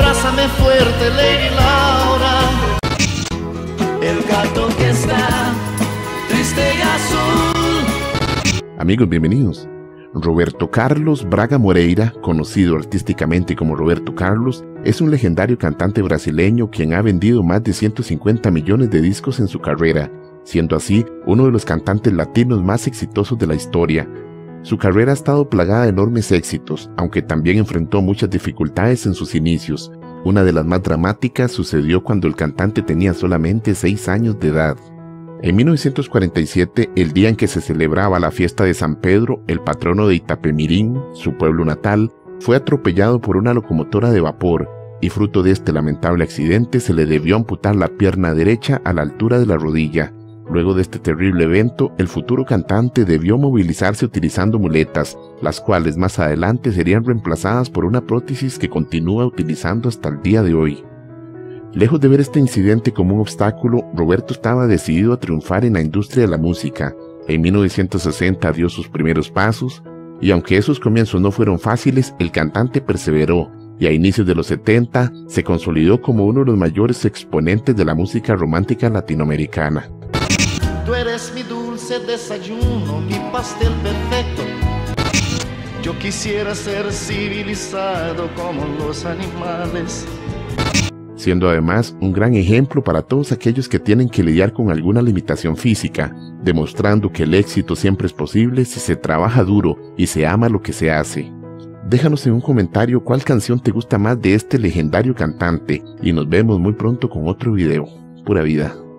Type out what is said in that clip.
abrázame fuerte, Lady Laura. El gato que está triste y azul. Amigos, bienvenidos. Roberto Carlos Braga Moreira, conocido artísticamente como Roberto Carlos, es un legendario cantante brasileño quien ha vendido más de 150 millones de discos en su carrera, siendo así uno de los cantantes latinos más exitosos de la historia. Su carrera ha estado plagada de enormes éxitos, aunque también enfrentó muchas dificultades en sus inicios. Una de las más dramáticas sucedió cuando el cantante tenía solamente 6 años de edad. En 1947, el día en que se celebraba la fiesta de San Pedro, el patrono de Itapemirim, su pueblo natal, fue atropellado por una locomotora de vapor, y fruto de este lamentable accidente se le debió amputar la pierna derecha a la altura de la rodilla. Luego de este terrible evento, el futuro cantante debió movilizarse utilizando muletas, las cuales más adelante serían reemplazadas por una prótesis que continúa utilizando hasta el día de hoy. Lejos de ver este incidente como un obstáculo, Roberto estaba decidido a triunfar en la industria de la música. En 1960 dio sus primeros pasos, y aunque esos comienzos no fueron fáciles, el cantante perseveró, y a inicios de los 70 se consolidó como uno de los mayores exponentes de la música romántica latinoamericana. Tú eres mi dulce desayuno, mi pastel perfecto. Yo quisiera ser civilizado como los animales. Siendo además un gran ejemplo para todos aquellos que tienen que lidiar con alguna limitación física, demostrando que el éxito siempre es posible si se trabaja duro y se ama lo que se hace. Déjanos en un comentario cuál canción te gusta más de este legendario cantante y nos vemos muy pronto con otro video. Pura vida.